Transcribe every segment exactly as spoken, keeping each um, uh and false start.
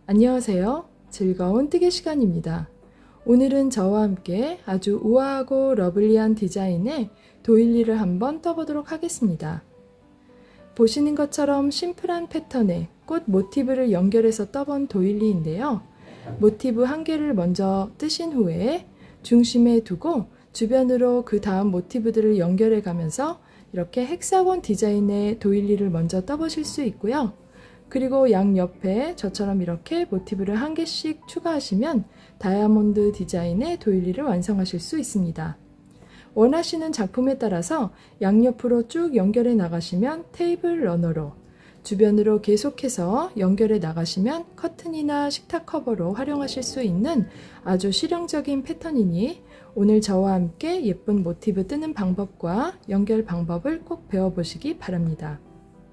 안녕하세요. 즐거운 뜨개 시간입니다. 오늘은 저와 함께 아주 우아하고 러블리한 디자인의 도일리를 한번 떠보도록 하겠습니다. 보시는 것처럼 심플한 패턴에 꽃 모티브를 연결해서 떠본 도일리인데요. 모티브 한 개를 먼저 뜨신 후에 중심에 두고 주변으로 그 다음 모티브들을 연결해 가면서 이렇게 헥사곤 디자인의 도일리를 먼저 떠보실 수 있고요. 그리고 양옆에 저처럼 이렇게 모티브를 한 개씩 추가하시면 다이아몬드 디자인의 도일리를 완성하실 수 있습니다. 원하시는 작품에 따라서 양옆으로 쭉 연결해 나가시면 테이블 러너로, 주변으로 계속해서 연결해 나가시면 커튼이나 식탁 커버로 활용하실 수 있는 아주 실용적인 패턴이니 오늘 저와 함께 예쁜 모티브 뜨는 방법과 연결 방법을 꼭 배워보시기 바랍니다.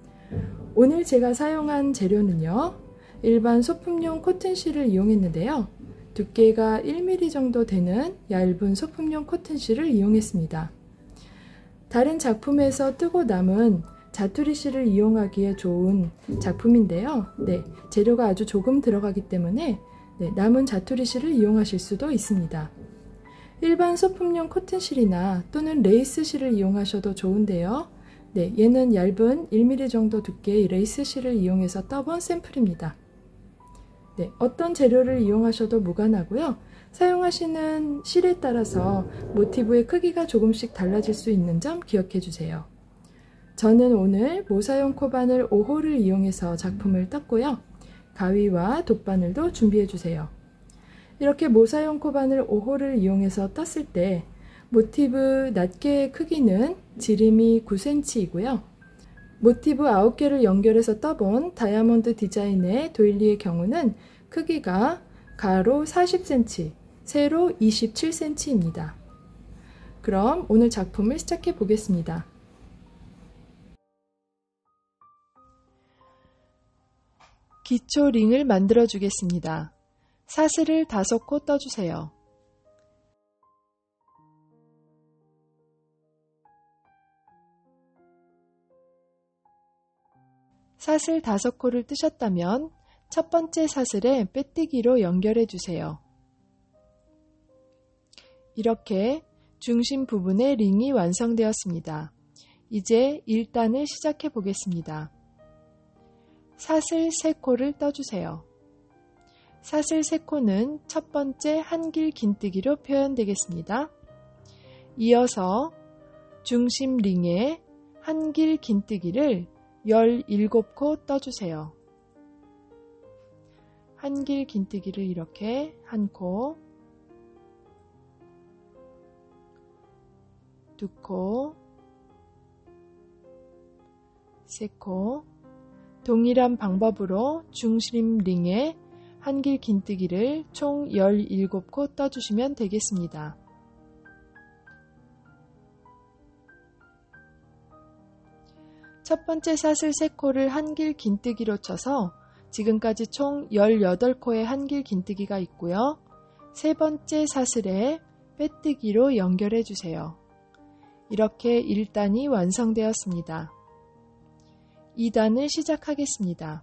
오늘 제가 사용한 재료는요, 일반 소품용 코튼실을 이용했는데요. 두께가 일 밀리미터 정도 되는 얇은 소품용 코튼실을 이용했습니다. 다른 작품에서 뜨고 남은 자투리 실을 이용하기에 좋은 작품인데요. 네, 재료가 아주 조금 들어가기 때문에 네, 남은 자투리 실을 이용하실 수도 있습니다. 일반 소품용 코튼실이나 또는 레이스 실을 이용하셔도 좋은데요. 네, 얘는 얇은 일 밀리미터 정도 두께의 레이스 실을 이용해서 떠본 샘플입니다. 네, 어떤 재료를 이용하셔도 무관하고요. 사용하시는 실에 따라서 모티브의 크기가 조금씩 달라질 수 있는 점 기억해 주세요. 저는 오늘 모사용 코바늘 오 홀을 이용해서 작품을 떴고요. 가위와 돗바늘도 준비해 주세요. 이렇게 모사용 코바늘 오 홀을 이용해서 떴을 때 모티브 낱개의 크기는 지름이 구 센티미터이고요. 모티브 아홉 개를 연결해서 떠본 다이아몬드 디자인의 도일리의 경우는 크기가 가로 사십 센티미터, 세로 이십칠 센티미터입니다. 그럼 오늘 작품을 시작해 보겠습니다. 기초 링을 만들어 주겠습니다. 사슬을 다섯 코 떠주세요. 사슬 다섯 코를 뜨셨다면 첫 번째 사슬에 빼뜨기로 연결해 주세요. 이렇게 중심 부분에 링이 완성되었습니다. 이제 일 단을 시작해 보겠습니다. 사슬 세 코를 떠주세요. 사슬 세 코는 첫 번째 한길 긴뜨기로 표현되겠습니다. 이어서 중심 링에 한길 긴뜨기를 열일곱 코 떠주세요. 한길 긴뜨기를 이렇게 한 코, 두 코, 세 코, 동일한 방법으로 중심 링에 한길 긴뜨기를 총 열일곱 코 떠주시면 되겠습니다. 첫 번째 사슬 세 코를 한길 긴뜨기로 쳐서 지금까지 총 열여덟 코의 한길 긴뜨기가 있고요. 세 번째 사슬에 빼뜨기로 연결해 주세요. 이렇게 일 단이 완성되었습니다. 이 단을 시작하겠습니다.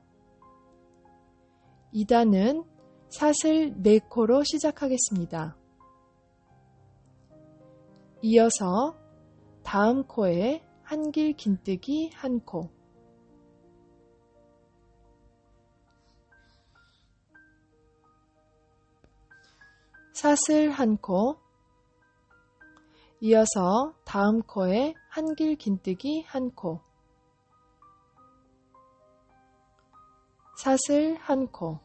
이 단은 사슬 네 코로 시작하겠습니다. 이어서 다음 코에 한길 긴뜨기 한 코, 사슬 한 코, 이어서 다음 코에 한길 긴뜨기 한 코, 사슬 한 코,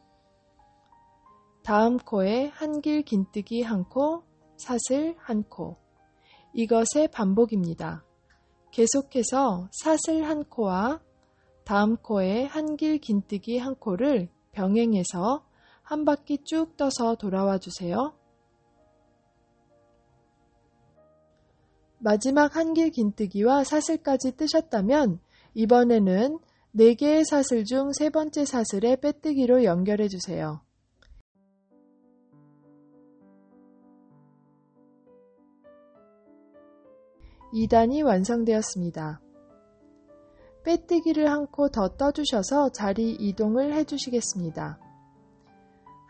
다음 코에 한길 긴뜨기 한 코, 사슬 한 코. 이것의 반복입니다. 계속해서 사슬 한 코와 다음 코에 한길 긴뜨기 한 코를 병행해서 한 바퀴 쭉 떠서 돌아와 주세요. 마지막 한길 긴뜨기와 사슬까지 뜨셨다면 이번에는 네 개의 사슬 중 세 번째 사슬에 빼뜨기로 연결해 주세요. 이 단이 완성되었습니다. 빼뜨기를 한 코 더 떠주셔서 자리 이동을 해주시겠습니다.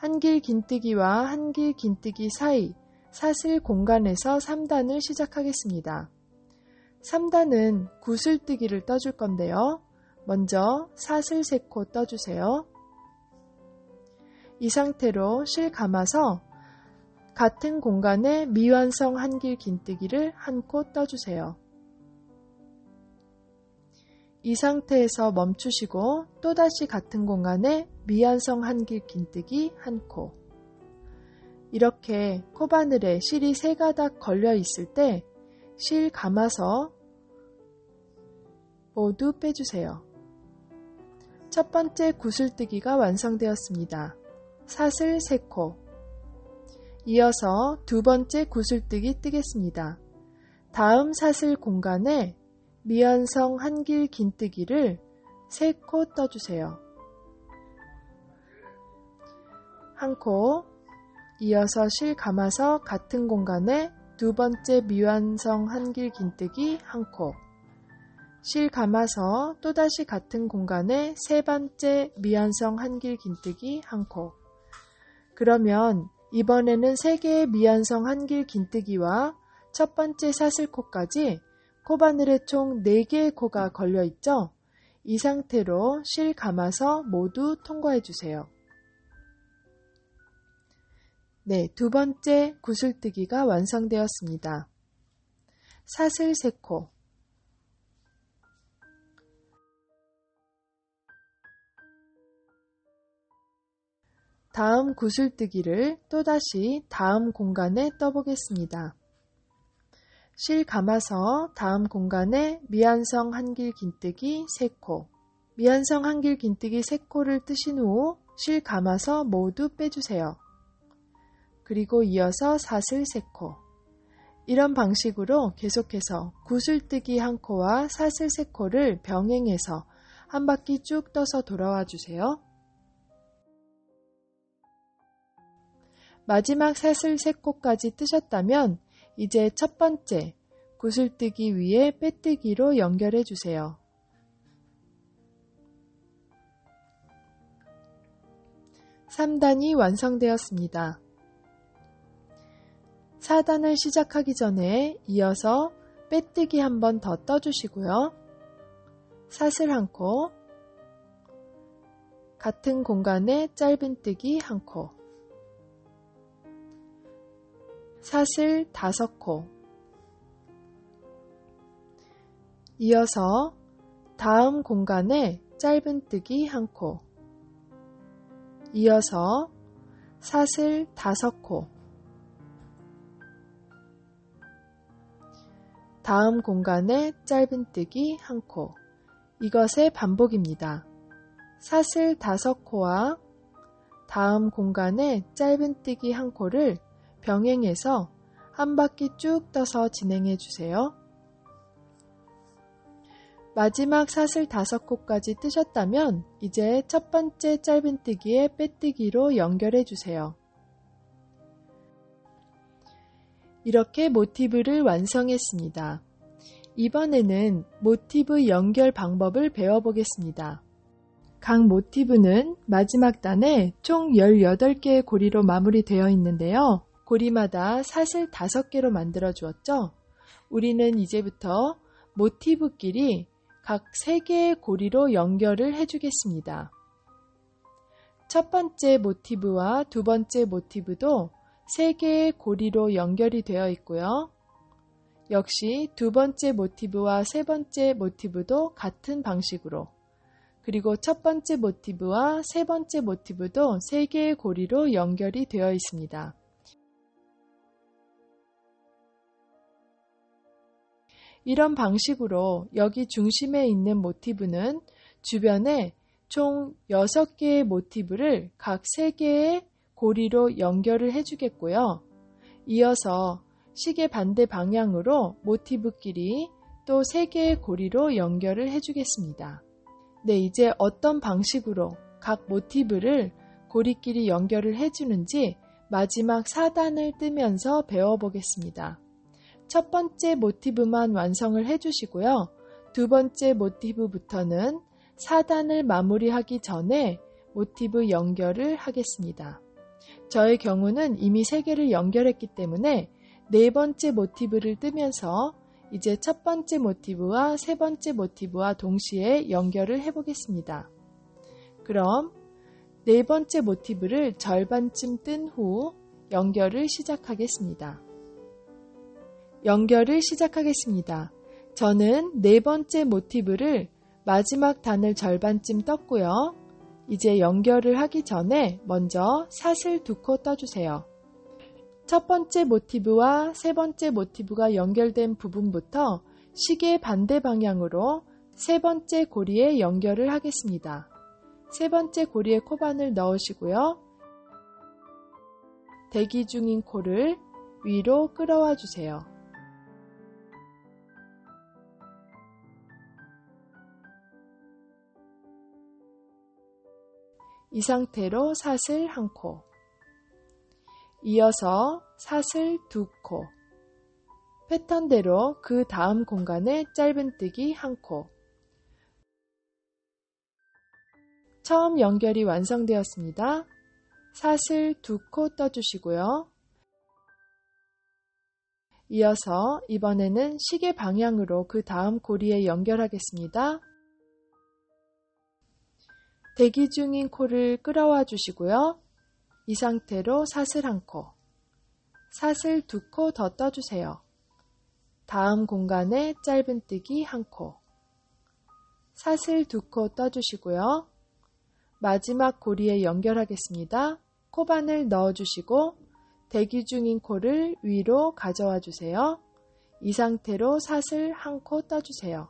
한길 긴뜨기와 한길 긴뜨기 사이 사슬 공간에서 삼 단을 시작하겠습니다. 삼 단은 구슬뜨기를 떠줄 건데요. 먼저 사슬 세 코 떠주세요. 이 상태로 실 감아서 같은 공간에 미완성 한길 긴뜨기를 한 코 떠주세요. 이 상태에서 멈추시고 또다시 같은 공간에 미완성 한길 긴뜨기 한 코. 이렇게 코바늘에 실이 세 가닥 걸려 있을 때 실 감아서 모두 빼주세요. 첫 번째 구슬뜨기가 완성되었습니다. 사슬 세 코. 이어서 두 번째 구슬뜨기 뜨겠습니다. 다음 사슬 공간에 미완성 한길 긴뜨기를 세 코 떠주세요. 한 코. 이어서 실 감아서 같은 공간에 두 번째 미완성 한길 긴뜨기 한 코. 실 감아서 또다시 같은 공간에 세 번째 미완성 한길 긴뜨기 한 코. 그러면 이번에는 세 개의 미완성 한길 긴뜨기와 첫 번째 사슬코까지 코바늘에 총 네 개의 코가 걸려 있죠? 이 상태로 실 감아서 모두 통과해 주세요. 네, 두 번째 구슬뜨기가 완성되었습니다. 사슬 세 코. 다음 구슬뜨기를 또다시 다음 공간에 떠보겠습니다. 실 감아서 다음 공간에 미완성 한길 긴뜨기 세 코. 미완성 한길 긴뜨기 세 코를 뜨신 후 실 감아서 모두 빼주세요. 그리고 이어서 사슬 세 코. 이런 방식으로 계속해서 구슬뜨기 한 코와 사슬 세 코를 병행해서 한 바퀴 쭉 떠서 돌아와 주세요. 마지막 사슬 세 코까지 뜨셨다면 이제 첫 번째 구슬뜨기 위에 빼뜨기로 연결해 주세요. 삼 단이 완성되었습니다. 사 단을 시작하기 전에 이어서 빼뜨기 한 번 더 떠주시고요. 사슬 한 코, 같은 공간에 짧은뜨기 한 코, 사슬 다섯 코. 이어서 다음 공간에 짧은뜨기 한 코. 이어서 사슬 다섯 코. 다음 공간에 짧은뜨기 한 코. 이것의 반복입니다. 사슬 다섯 코와 다음 공간에 짧은뜨기 한 코를 병행해서 한 바퀴 쭉 떠서 진행해 주세요. 마지막 사슬 다섯 코까지 뜨셨다면 이제 첫 번째 짧은뜨기에 빼뜨기로 연결해 주세요. 이렇게 모티브를 완성했습니다. 이번에는 모티브 연결 방법을 배워보겠습니다. 각 모티브는 마지막 단에 총 열여덟 개의 고리로 마무리되어 있는데요. 고리마다 사슬 다섯 개로 만들어 주었죠. 우리는 이제부터 모티브끼리 각 세 개의 고리로 연결을 해주겠습니다. 첫 번째 모티브와 두 번째 모티브도 세 개의 고리로 연결이 되어 있고요. 역시 두 번째 모티브와 세 번째 모티브도 같은 방식으로, 그리고 첫 번째 모티브와 세 번째 모티브도 세 개의 고리로 연결이 되어 있습니다. 이런 방식으로 여기 중심에 있는 모티브는 주변에 총 여섯 개의 모티브를 각 세 개의 고리로 연결을 해주겠고요. 이어서 시계 반대 방향으로 모티브끼리 또 세 개의 고리로 연결을 해주겠습니다. 네, 이제 어떤 방식으로 각 모티브를 고리끼리 연결을 해주는지 마지막 사 단을 뜨면서 배워보겠습니다. 첫 번째 모티브만 완성을 해주시고요. 두 번째 모티브부터는 사 단을 마무리하기 전에 모티브 연결을 하겠습니다. 저의 경우는 이미 세 개를 연결했기 때문에 네 번째 모티브를 뜨면서 이제 첫 번째 모티브와 세 번째 모티브와 동시에 연결을 해보겠습니다. 그럼 네 번째 모티브를 절반쯤 뜬 후 연결을 시작하겠습니다. 연결을 시작하겠습니다. 저는 네 번째 모티브를 마지막 단을 절반쯤 떴고요. 이제 연결을 하기 전에 먼저 사슬 두 코 떠주세요. 첫 번째 모티브와 세 번째 모티브가 연결된 부분부터 시계 반대 방향으로 세 번째 고리에 연결을 하겠습니다. 세 번째 고리에 코바늘 넣으시고요. 대기 중인 코를 위로 끌어와 주세요. 이 상태로 사슬 한 코, 이어서 사슬 두 코, 패턴대로 그 다음 공간에 짧은뜨기 한 코. 처음 연결이 완성되었습니다. 사슬 두 코 떠주시고요. 이어서 이번에는 시계 방향으로 그 다음 고리에 연결하겠습니다. 대기 중인 코를 끌어와 주시고요. 이 상태로 사슬 한 코, 사슬 두 코 더 떠주세요. 다음 공간에 짧은뜨기 한 코, 사슬 두 코 떠주시고요. 마지막 고리에 연결하겠습니다. 코바늘 넣어주시고 대기 중인 코를 위로 가져와 주세요. 이 상태로 사슬 한 코 떠주세요.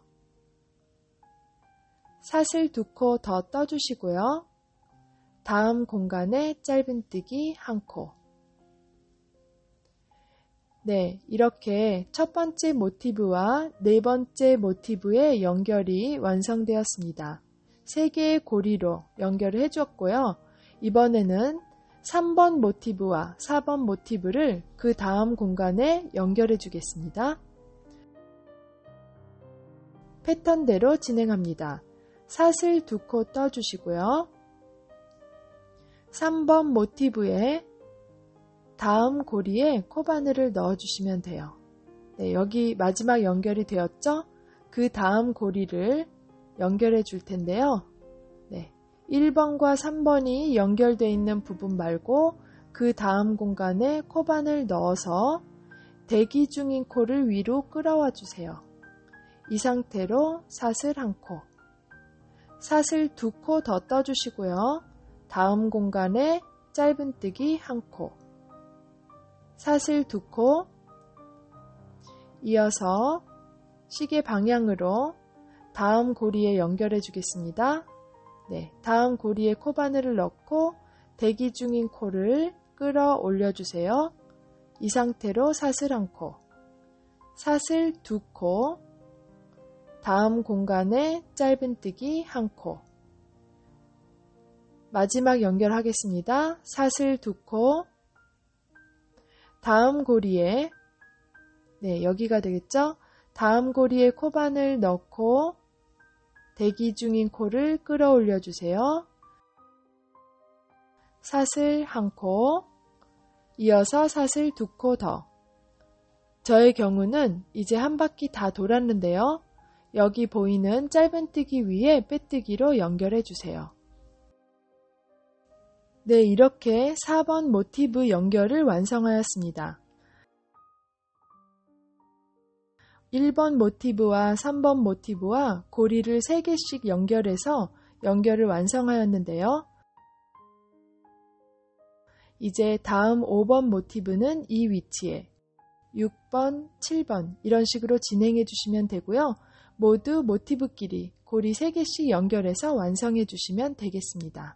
사슬 두 코 더 떠주시고요. 다음 공간에 짧은뜨기 한 코. 네, 이렇게 첫 번째 모티브와 네 번째 모티브의 연결이 완성되었습니다. 세 개의 고리로 연결을 해주었고요. 이번에는 삼 번 모티브와 사 번 모티브를 그 다음 공간에 연결해 주겠습니다. 패턴대로 진행합니다. 사슬 두 코 떠주시고요. 삼 번 모티브에 다음 고리에 코바늘을 넣어주시면 돼요. 네, 여기 마지막 연결이 되었죠? 그 다음 고리를 연결해 줄 텐데요. 네, 일 번과 삼 번이 연결되어 있는 부분 말고 그 다음 공간에 코바늘 넣어서 대기 중인 코를 위로 끌어와 주세요. 이 상태로 사슬 한 코, 사슬 두 코 더 떠주시고요. 다음 공간에 짧은뜨기 한 코, 사슬 두 코, 이어서 시계 방향으로 다음 고리에 연결해 주겠습니다. 네, 다음 고리에 코바늘을 넣고 대기 중인 코를 끌어 올려주세요. 이 상태로 사슬 한 코, 사슬 두 코, 다음 공간에 짧은뜨기 한 코, 마지막 연결하겠습니다. 사슬 두 코, 다음 고리에, 네, 여기가 되겠죠? 다음 고리에 코바늘 넣고 대기 중인 코를 끌어올려 주세요. 사슬 한 코, 이어서 사슬 두 코 더. 저의 경우는 이제 한 바퀴 다 돌았는데요. 여기 보이는 짧은뜨기 위에 빼뜨기로 연결해 주세요. 네, 이렇게 사 번 모티브 연결을 완성하였습니다. 일 번 모티브와 삼 번 모티브와 고리를 세 개씩 연결해서 연결을 완성하였는데요. 이제 다음 오 번 모티브는 이 위치에 육 번, 칠 번 이런 식으로 진행해 주시면 되고요. 모두 모티브끼리 고리 세 개씩 연결해서 완성해 주시면 되겠습니다.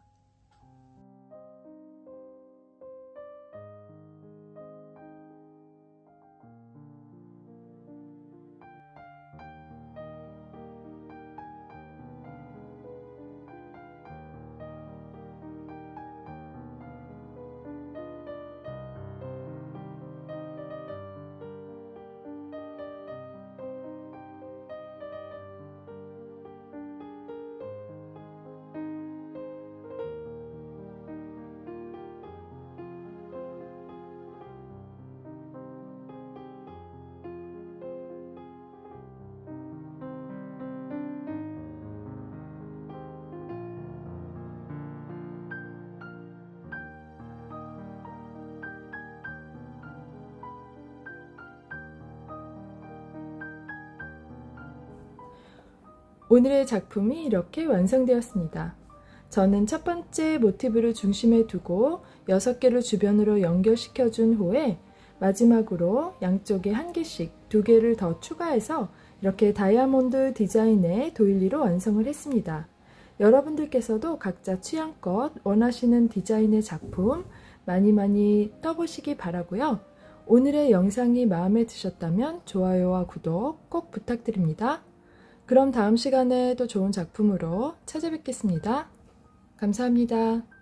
오늘의 작품이 이렇게 완성되었습니다. 저는 첫 번째 모티브를 중심에 두고 여섯 개를 주변으로 연결시켜 준 후에 마지막으로 양쪽에 한 개씩 두 개를 더 추가해서 이렇게 다이아몬드 디자인의 도일리로 완성을 했습니다. 여러분들께서도 각자 취향껏 원하시는 디자인의 작품 많이 많이 떠보시기 바라고요. 오늘의 영상이 마음에 드셨다면 좋아요와 구독 꼭 부탁드립니다. 그럼 다음 시간에 또 좋은 작품으로 찾아뵙겠습니다. 감사합니다.